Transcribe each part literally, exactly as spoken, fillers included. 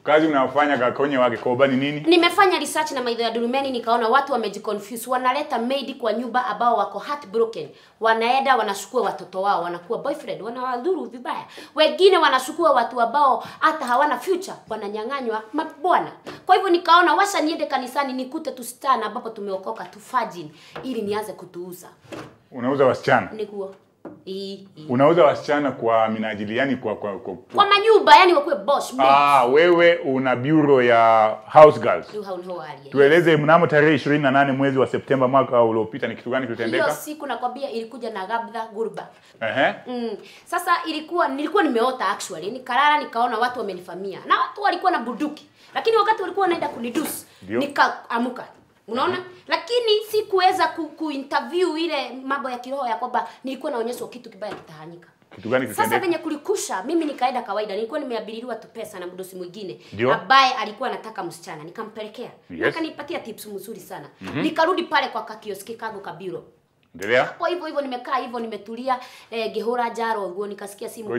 Kazi unafanya Gakonye wake Koba ni nini? Nimefanya research na maidho ya Durumeni nikaona watu wamejiconfuse, wanaleta maid kwa nyumba ambao wako heartbroken. Wanaenda wanachukua watoto wao, wanakuwa boyfriend, wanawadhuru vibaya. Wengine wanachukua watu ambao hata hawana future, wananyang'anywa mabwana. Kwa hivyo nikaona washa niende kanisani nikute tusitana ambapo tumeokoka tufajini ili nianze kutuuza. Unauza wasichana? Nikuo. I, i. Unauza wasichana kwa minajili yani kwa kwa kwa, kwa manyumba yani wakuwe boss. Ah, wewe una bureau ya house girls. Tueleze mnamo tarehe ishirini na nane mwezi wa Septemba mwaka uliopita ni kitu gani kilitendeka? Hiyo siku nakwambia ilikuja na gabdha gurba. Ehe. Mm. Sasa ilikuwa nilikuwa nimeota actually. Nikalala nikaona watu wamenifamia. Na watu walikuwa na buduki. Lakini wakati walikuwa wanaenda kuniduce nikaamuka. Unaona? Mm -hmm. Lakini sikuweza ku, ku interview ile mambo ya kiroho ya kwamba nilikuwa naonyeshwa kitu kibaya kitahanyika. Kitu gani kitendeka? Sasa venye kulikusha mimi nikaenda kawaida. Nilikuwa nimeabiliwa tu pesa na mdosi mwingine ambaye alikuwa anataka msichana. Nikampelekea. Yes. Akanipatia tips nzuri sana. Mm -hmm. Nikarudi pale kwa kakioski kago kabiro. Endelea. Hapo hivyo hivyo nimekaa hivyo nimetulia eh, gehora jaro nguo nikasikia simu.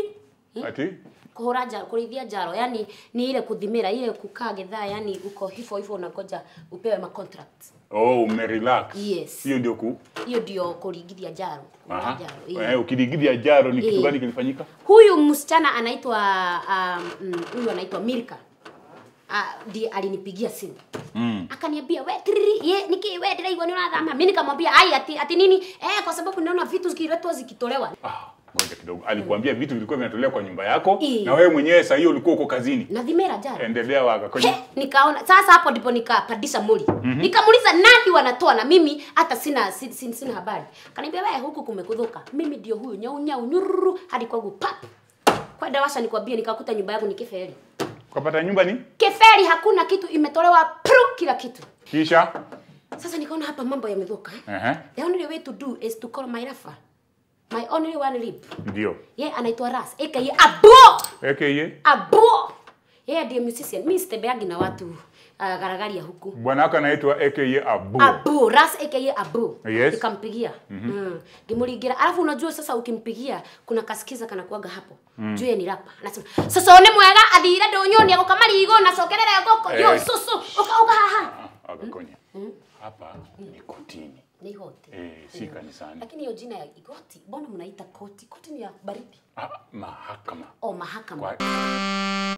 Ati? Kuhora jaro, kulithia jaro, yani ni ile kudhimira, ile kukaa gedhaa, yani uko hivyo hivyo unakoja upewe ma contract. Oh, umerelax. Yes. Hiyo ndio ku? Hiyo ndio kuligidhia jaro. Aha. Jaro. Eh, ukiligidhia jaro ni kitu gani kilifanyika? Huyu msichana anaitwa um, huyu anaitwa Milka. Ah, ndi alinipigia simu. Mm. Akaniambia, "We triri, ye niki we driver ni unathama." Mimi nikamwambia, "Ai ati ati nini? Eh, kwa sababu naona vitu zikiletwa zikitolewa." Ah. Ngoja kidogo. Alikuambia vitu vilikuwa vinatolewa kwa nyumba yako I. na wewe mwenyewe sasa hiyo ulikuwa uko kazini. Na dhimera jana. Endelea waka kwenye. Nikaona sasa hapo ndipo nikapandisha muli. Mm -hmm. Nikamuuliza nani wanatoa na mimi hata sina sina, sina habari. Kaniambia wewe huku kumekudhuka. Mimi ndio huyo nyau nyau nyururu hadi kwangu pap. Kwa dawasha nikwambia nikakuta nyumba yangu ni keferi. Ukapata nyumba ni? Keferi, hakuna kitu imetolewa pru kila kitu. Kisha sasa nikaona hapa mambo yamedhuka. Eh? Uh -huh. The only way to do is to call my rafa. My only one lip. Ndio. Yeye anaitwa Ras. Aka ye abo. Aka ye? Abo. Yeye ndiye musician. Mimi sitebeagi na watu uh, garagaria huku. Bwana wako anaitwa aka ye abo. Abo. Ras aka ye abo. Yes. Nikampigia. Mhm. Mm mm. Gimuligira. Alafu unajua sasa ukimpigia kuna kasikiza kana kuaga hapo. Mm. Juu ni rapa. Anasema sasa one mwega athira ndonyoni agokamari igo na sokerera goko. Yo eh. Susu. Oka oka haha. Agakonya. Mm. Hapa ni kotini. Ni hote. Eh, si kanisani. Lakini hiyo jina ya igoti, mbona mnaita koti? Koti ni ya baridi. Ah, mahakama. Oh, mahakama. Kwa